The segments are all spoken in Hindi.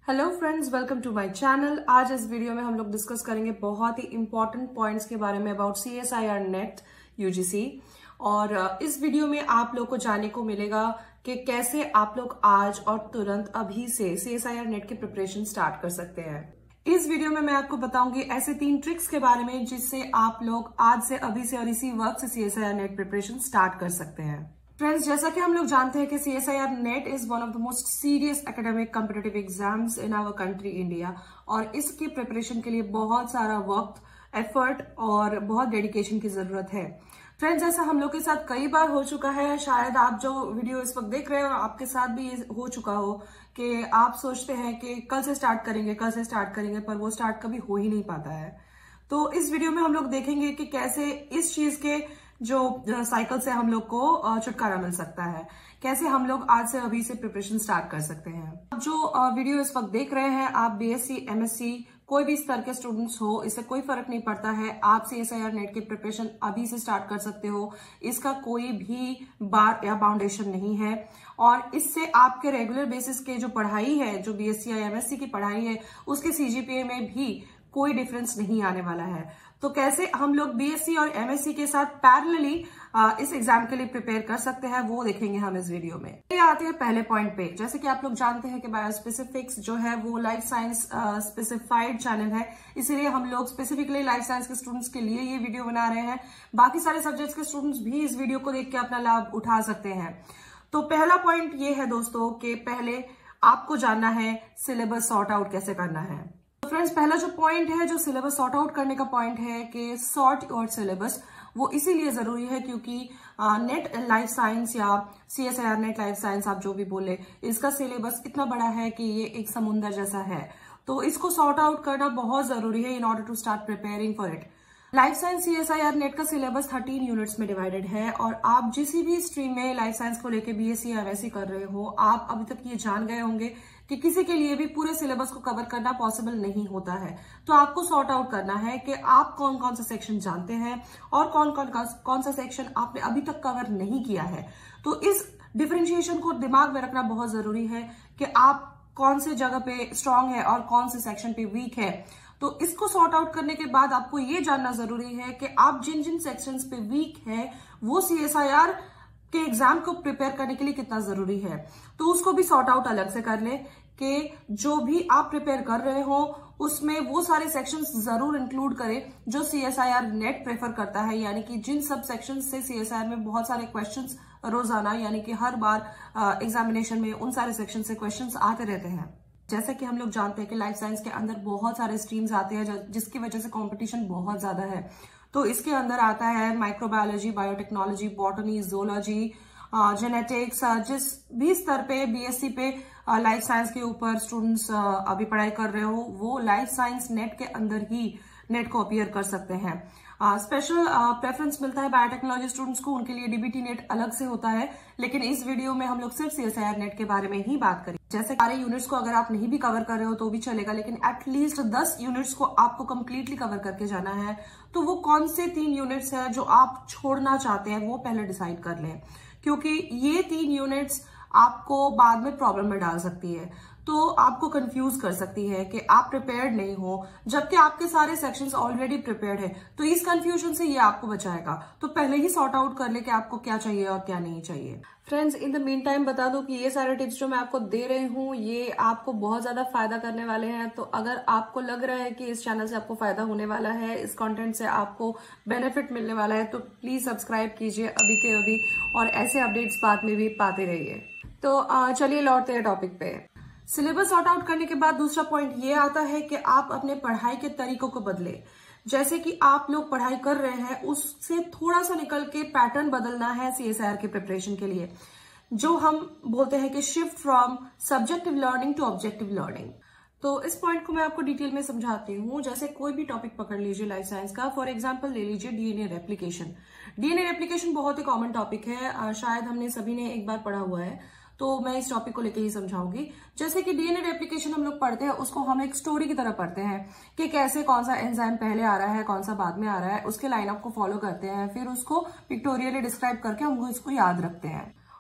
Hello friends, welcome to my channel. आज इस वीडियो में हम लोग डिस्कस करेंगे बहुत ही इंपॉर्टेंट पॉइंट्स के बारे में अबाउट CSIR नेट UGC। और इस वीडियो में आप लोग को जानने को मिलेगा कि कैसे आप लोग आज और तुरंत अभी से CSIR नेट की प्रिपरेशन स्टार्ट कर सकते हैं। इस वीडियो में मैं आपको बताऊंगी ऐसे 3 ट्रिक्स के बारे में जिससे आप लोग आज से अभी से और इसी वक्त से CSIR नेट प्रिपरेशन स्टार्ट कर सकते हैं। फ्रेंड्स, जैसा कि हम लोग जानते हैं कि CSIR NET is one of the most serious academic competitive exams in our country India, और इसकी प्रिपरेशन के लिए बहुत सारा वक्त, एफर्ट और बहुत डेडिकेशन की जरूरत है। फ्रेंड्स, जैसा हम लोग के साथ कई बार हो चुका है, शायद आप जो वीडियो इस वक्त देख रहे हो आपके साथ भी ये हो चुका हो कि आप सोचते हैं कि कल से स्टार्ट करेंगे, पर वो स्टार्ट कभी हो ही नहीं पाता है। तो इस वीडियो में हम लोग देखेंगे कि कैसे इस चीज के जो साइकिल से हम लोग को छुटकारा मिल सकता है, कैसे हम लोग आज से अभी से प्रिपरेशन स्टार्ट कर सकते हैं। जो वीडियो इस वक्त देख रहे हैं, आप BSc, MSc कोई भी स्तर के स्टूडेंट्स हो, इससे कोई फर्क नहीं पड़ता है। आप CSIR नेट की प्रिपरेशन अभी से स्टार्ट कर सकते हो, इसका कोई भी बार या बाउंडेशन नहीं है। और इससे आपके रेगुलर बेसिस के जो पढ़ाई है, जो BSc या MSc की पढ़ाई है, उसके CGPA में भी कोई डिफरेंस नहीं आने वाला है। तो कैसे हम लोग BSc और MSc के साथ पैरेलली इस एग्जाम के लिए प्रिपेयर कर सकते हैं, वो देखेंगे हम इस वीडियो में। ये आते हैं पहले पॉइंट पे। जैसे कि आप लोग जानते हैं कि बायोस्पेसिफिक्स जो है वो लाइफ साइंस स्पेसिफाइड चैनल है, इसीलिए हम लोग स्पेसिफिकली लाइफ साइंस के स्टूडेंट्स के लिए ये वीडियो बना रहे हैं। बाकी सारे सब्जेक्ट्स के स्टूडेंट्स भी इस वीडियो को देख के अपना लाभ उठा सकते हैं। तो पहला पॉइंट ये है दोस्तों कि पहले आपको जानना है सिलेबस सॉर्ट आउट कैसे करना है। फ्रेंड्स, पहला जो पॉइंट है, जो सिलेबस सॉर्ट आउट करने का पॉइंट है कि सॉर्ट योर सिलेबस, वो इसीलिए जरूरी है क्योंकि नेट लाइफ साइंस या CSIR नेट लाइफ साइंस आप जो भी बोले, इसका सिलेबस इतना बड़ा है कि ये एक समुंदर जैसा है। तो इसको सॉर्ट आउट करना बहुत जरूरी है in order to start preparing for it. Life science CSIR NET का सिलेबस 13 यूनिट्स में डिवाइडेड है, और आप जिस भी स्ट्रीम में लाइफ साइंस को लेके BSc या MSc कर रहे हो, आप अभी तक ये जान गए होंगे कि किसी के लिए भी पूरे सिलेबस को कवर करना पॉसिबल नहीं होता है। तो आपको सॉर्ट आउट करना है कि आप कौन कौन सा सेक्शन जानते हैं और कौन सा सेक्शन आपने अभी तक कवर नहीं किया है। तो इस डिफरेंशिएशन को दिमाग में रखना बहुत जरूरी है कि आप कौन से जगह पे स्ट्रांग है और कौन से सेक्शन पे वीक है। तो इसको सॉर्ट आउट करने के बाद आपको ये जानना जरूरी है कि आप जिन जिन सेक्शंस पे वीक है वो CSIR के एग्जाम को प्रिपेयर करने के लिए कितना जरूरी है। तो उसको भी सॉर्ट आउट अलग से कर ले कि जो भी आप प्रिपेयर कर रहे हो उसमें वो सारे सेक्शंस जरूर इंक्लूड करें जो CSIR नेट प्रेफर करता है, यानी कि जिन सब सेक्शंस से CSIR में बहुत सारे क्वेश्चंस रोजाना, यानी कि हर बार एग्जामिनेशन में उन सारे सेक्शन से क्वेश्चंस आते रहते हैं। जैसा कि हम लोग जानते हैं कि लाइफ साइंस के अंदर बहुत सारे स्ट्रीम्स आते हैं जिसकी वजह से कंपटीशन बहुत ज्यादा है। तो इसके अंदर आता है microbiology, biotechnology, botany, zoology, genetics. जिस भी स्तर पे BSc पे लाइफ साइंस के ऊपर स्टूडेंट्स अभी पढ़ाई कर रहे हो, वो लाइफ साइंस नेट के अंदर ही नेट को अपीयर कर सकते हैं। स्पेशल प्रेफरेंस मिलता है बायोटेक्नोलॉजी स्टूडेंट्स को, उनके लिए DBT नेट अलग से होता है। लेकिन इस वीडियो में हम लोग सिर्फ CSIR नेट के बारे में ही बात करें। जैसे सारे यूनिट्स को अगर आप नहीं भी कवर कर रहे हो तो भी चलेगा, लेकिन एटलीस्ट 10 यूनिट्स को आपको कंप्लीटली कवर करके जाना है। तो वो कौन से 3 यूनिट्स है जो आप छोड़ना चाहते हैं वो पहले डिसाइड कर लें, क्योंकि ये 3 यूनिट्स आपको बाद में प्रॉब्लम में डाल सकती है। तो आपको कंफ्यूज कर सकती है कि आप प्रिपेयर्ड नहीं हो, जबकि आपके सारे सेक्शंस ऑलरेडी प्रिपेयर्ड है। तो इस कंफ्यूजन से ये आपको बचाएगा। तो पहले ही सॉर्ट आउट कर ले कि आपको क्या चाहिए और क्या नहीं चाहिए। Friends, in the meantime बता दो कि ये सारे टिप्स जो मैं आपको दे रही हूँ ये आपको बहुत ज्यादा फायदा करने वाले हैं। तो अगर आपको लग रहा है कि इस चैनल से आपको फायदा होने वाला है, इस कंटेंट से आपको बेनिफिट मिलने वाला है, तो प्लीज सब्सक्राइब कीजिए अभी के अभी, और ऐसे अपडेट्स बाद में भी पाते रहिए। तो चलिए लौटते हैं टॉपिक पे। सिलेबस सॉर्ट आउट करने के बाद दूसरा पॉइंट ये आता है कि आप अपने पढ़ाई के तरीकों को बदले। जैसे कि आप लोग पढ़ाई कर रहे हैं उससे थोड़ा सा निकल के पैटर्न बदलना है CSIR के प्रिपरेशन के लिए, जो हम बोलते हैं कि shift from subjective learning to objective learning. तो इस पॉइंट को मैं आपको डिटेल में समझाती हूँ। जैसे कोई भी टॉपिक पकड़ लीजिए लाइफ साइंस का, फॉर एग्जांपल ले लीजिए DNA रेप्लिकेशन। DNA रेप्लिकेशन बहुत ही कॉमन टॉपिक है, शायद हमने सभी ने एक बार पढ़ा हुआ है। तो मैं इस टॉपिक को लेके ही समझाऊंगी। जैसे कि DNA रेप्लिकेशन हम लोग पढ़ते हैं, उसको हम एक स्टोरी की तरह पढ़ते हैं कि कैसे कौन सा एंजाइम पहले आ रहा है, कौन सा बाद में आ रहा है, उसके लाइनअप को फॉलो करते हैं, फिर उसको पिक्टोरियली डिस्क्राइब करके हम इसको याद रखते हैं।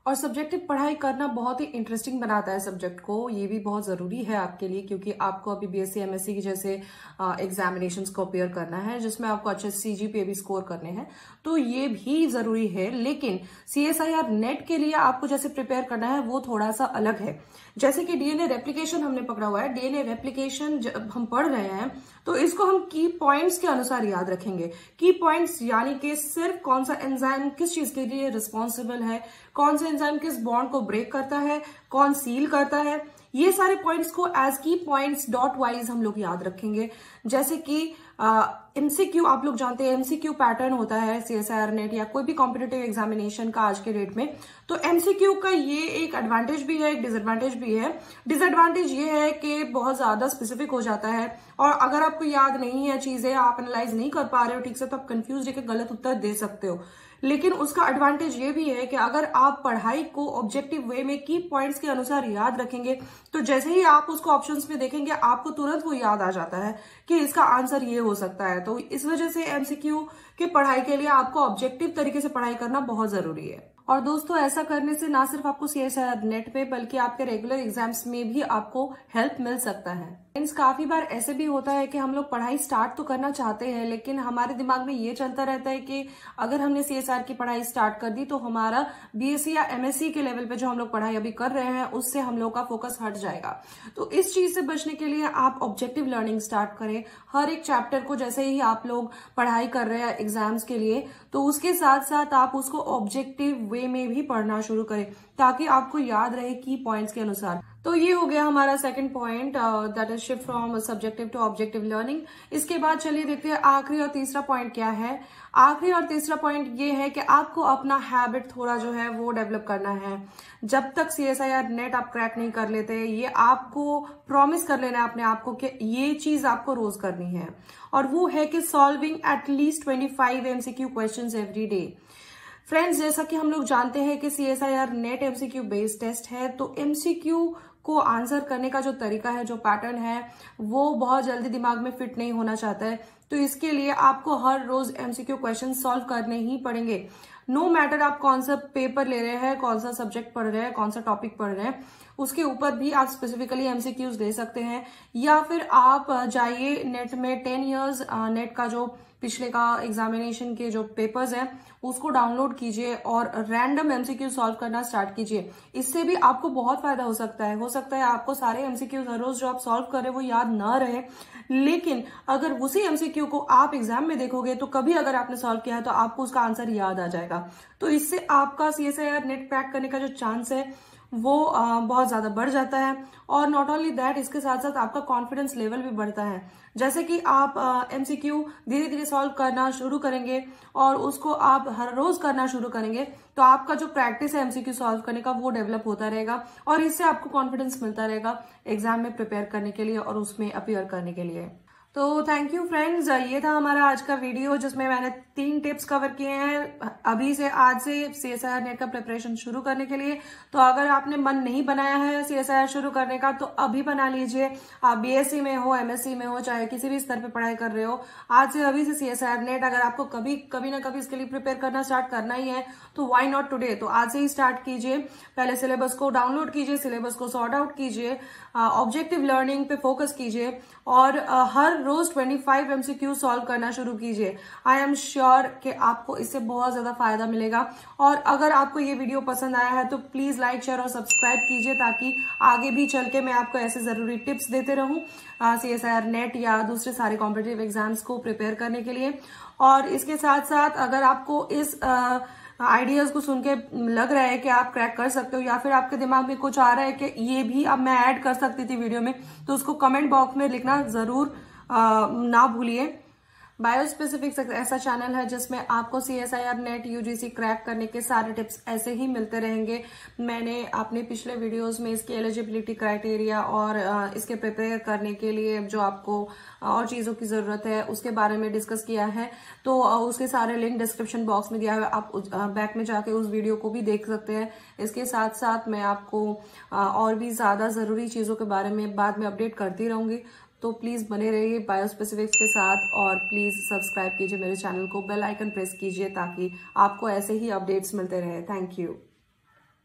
और सब्जेक्टिव पढ़ाई करना बहुत ही इंटरेस्टिंग बनाता है सब्जेक्ट को। ये भी बहुत जरूरी है आपके लिए, क्योंकि आपको अभी बीएससी एमएससी की जैसे एग्जामिनेशंस को अपेयर करना है, जिसमें आपको अच्छे सीजीपीए भी स्कोर करने हैं, तो ये भी जरूरी है। लेकिन सीएसआईआर नेट के लिए आपको जैसे प्रिपेयर करना है वो थोड़ा सा अलग है। जैसे कि डीएनए रेप्लिकेशन हमने पकड़ा हुआ है, डीएनए रेप्लिकेशन जब हम पढ़ रहे हैं तो इसको हम की पॉइंट्स के अनुसार याद रखेंगे। की पॉइंट्स यानी कि सिर्फ कौन सा एंजाइम किस चीज के लिए रिस्पॉन्सिबल है, कौन सा एंजाइम किस बॉन्ड को ब्रेक करता है, कौन सील करता है, ये सारे पॉइंट्स को एज की पॉइंट्स डॉट वाइज हम लोग याद रखेंगे। जैसे कि एमसीक्यू आप लोग जानते हैं, एमसीक्यू पैटर्न होता है सीएसआईआर नेट या कोई भी कॉम्पिटिटिव एग्जामिनेशन का आज के डेट में। तो एमसीक्यू का ये एक एडवांटेज भी है, एक डिसएडवांटेज भी है। डिसएडवांटेज ये है कि बहुत ज्यादा स्पेसिफिक हो जाता है, और अगर आपको याद नहीं है चीजें, आप एनालाइज नहीं कर पा रहे हो ठीक से, तो आप कंफ्यूज होकर गलत उत्तर दे सकते हो। लेकिन उसका एडवांटेज ये भी है कि अगर आप पढ़ाई को ऑब्जेक्टिव वे में की पॉइंट्स के अनुसार याद रखेंगे, तो जैसे ही आप उसको ऑप्शंस में देखेंगे आपको तुरंत वो याद आ जाता है कि इसका आंसर ये हो सकता है। तो इस वजह से एमसीक्यू की पढ़ाई के लिए आपको ऑब्जेक्टिव तरीके से पढ़ाई करना बहुत जरूरी है। और दोस्तों, ऐसा करने से ना सिर्फ आपको सीएसआईआर नेट पे बल्कि आपके रेगुलर एग्जाम्स में भी आपको हेल्प मिल सकता है। फ्रेंड्स, काफी बार ऐसे भी होता है कि हम लोग पढ़ाई स्टार्ट तो करना चाहते हैं, लेकिन हमारे दिमाग में ये चलता रहता है कि अगर हमने सीएसआईआर की पढ़ाई स्टार्ट कर दी तो हमारा बीएससी या एमएससी के लेवल पे जो हम लोग पढ़ाई अभी कर रहे हैं उससे हम लोग का फोकस हट जाएगा। तो इस चीज से बचने के लिए आप ऑब्जेक्टिव लर्निंग स्टार्ट करें। हर एक चैप्टर को जैसे ही आप लोग पढ़ाई कर रहे हैं एग्जाम्स के लिए, तो उसके साथ साथ आप उसको ऑब्जेक्टिव वे में भी पढ़ना शुरू करें, ताकि आपको याद रहे की पॉइंट्स के अनुसार। तो ये हो गया हमारा second point, that is shift from subjective to objective learning. इसके बाद चलिए देखते हैं आखिरी और तीसरा पॉइंट क्या है। आखिरी और तीसरा पॉइंट ये है कि आपको अपना हैबिट थोड़ा जो है वो डेवलप करना है। जब तक सीएसआईआर नेट आप क्रैक नहीं कर लेते, ये आपको प्रॉमिस कर लेना है अपने आप को कि ये चीज आपको रोज करनी है, और वो है कि solving at least 25 MCQ questions every day. Friends, जैसा कि हम लोग जानते हैं कि CSIR NET MCQ based test है, तो एमसीक्यू को आंसर करने का जो तरीका है, जो पैटर्न है, वो बहुत जल्दी दिमाग में फिट नहीं होना चाहता है। तो इसके लिए आपको हर रोज एमसीक्यू क्वेश्चन सॉल्व करने ही पड़ेंगे। नो मैटर आप कौन सा पेपर ले रहे हैं, कौन सा सब्जेक्ट पढ़ रहे हैं, कौन सा टॉपिक पढ़ रहे हैं, उसके ऊपर भी आप स्पेसिफिकली एमसीक्यूज ले सकते हैं। या फिर आप जाइए नेट में 10 इयर्स नेट का जो पिछले का एग्जामिनेशन के जो पेपर्स हैं उसको डाउनलोड कीजिए और रैंडम एमसीक्यू सॉल्व करना स्टार्ट कीजिए। इससे भी आपको बहुत फायदा हो सकता है। आपको सारे एमसीक्यूज हर रोज जो आप सॉल्व कर रहे हैं वो याद ना रहे, लेकिन अगर उसी एमसीक्यू को आप एग्जाम में देखोगे तो कभी अगर आपने सॉल्व किया है तो आपको उसका आंसर याद आ जाएगा। तो इससे आपका सीएसआईआर नेट क्रैक करने का जो चांस है वो बहुत ज्यादा बढ़ जाता है। और नॉट ओनली दैट, इसके साथ साथ आपका कॉन्फिडेंस लेवल भी बढ़ता है। जैसे कि आप एमसीक्यू धीरे धीरे सॉल्व करना शुरू करेंगे और उसको आप हर रोज करना शुरू करेंगे, तो आपका जो प्रैक्टिस है एमसीक्यू सॉल्व करने का वो डेवलप होता रहेगा, और इससे आपको कॉन्फिडेंस मिलता रहेगा एग्जाम में प्रिपेयर करने के लिए और उसमें अपीयर करने के लिए। तो थैंक यू फ्रेंड्स, ये था हमारा आज का वीडियो जिसमें मैंने 3 टिप्स कवर किए हैं अभी से, आज से सीएसआईआर नेट का प्रिपरेशन शुरू करने के लिए। तो अगर आपने मन नहीं बनाया है सीएसआईआर शुरू करने का तो अभी बना लीजिए। आप बीएससी में हो, एमएससी में हो, चाहे किसी भी स्तर पे पढ़ाई कर रहे हो, आज से अभी से सीएसआईआर नेट अगर आपको कभी ना कभी इसके लिए प्रिपेयर करना स्टार्ट करना ही है तो व्हाई नॉट टुडे। तो आज से ही स्टार्ट कीजिए। पहले सिलेबस को डाउनलोड कीजिए, सिलेबस को सॉर्ट आउट कीजिए, ऑब्जेक्टिव लर्निंग पे फोकस कीजिए और हर रोज 25 एमसीक्यू सॉल्व करना शुरू कीजिए। आई एम श्योर कि आपको इससे बहुत ज्यादा फायदा मिलेगा। और अगर आपको ये वीडियो पसंद आया है तो प्लीज लाइक, शेयर और सब्सक्राइब कीजिए, ताकि आगे भी चल के मैं आपको ऐसे जरूरी टिप्स देते रहूं सीएसआईआर नेट या दूसरे सारे कॉम्पिटिटिव एग्जाम्स को प्रिपेयर करने के लिए। और इसके साथ साथ अगर आपको इस आइडियाज को सुन के लग रहा है कि आप क्रैक कर सकते हो, या फिर आपके दिमाग में कुछ आ रहा है कि ये भी अब मैं ऐड कर सकती थी वीडियो में, तो उसको कमेंट बॉक्स में लिखना जरूर ना भूलिए। बायोस्पेसिफिक ऐसा चैनल है जिसमें आपको सीएसआईआर नेट यूजीसी क्रैक करने के सारे टिप्स ऐसे ही मिलते रहेंगे। मैंने अपने पिछले वीडियोस में इसकी एलिजिबिलिटी क्राइटेरिया और इसके प्रिपेयर करने के लिए जो आपको और चीजों की जरूरत है उसके बारे में डिस्कस किया है, तो उसके सारे लिंक डिस्क्रिप्शन बॉक्स में दिया हुआ है, आप बैक में जाके उस वीडियो को भी देख सकते हैं। इसके साथ साथ मैं आपको और भी ज्यादा जरूरी चीजों के बारे में बाद में अपडेट करती रहूंगी। तो प्लीज बने रहिए बायोस्पेसिफिक्स के साथ और प्लीज सब्सक्राइब कीजिए मेरे चैनल को, बेल आइकन प्रेस कीजिए ताकि आपको ऐसे ही अपडेट्स मिलते रहे। Thank you.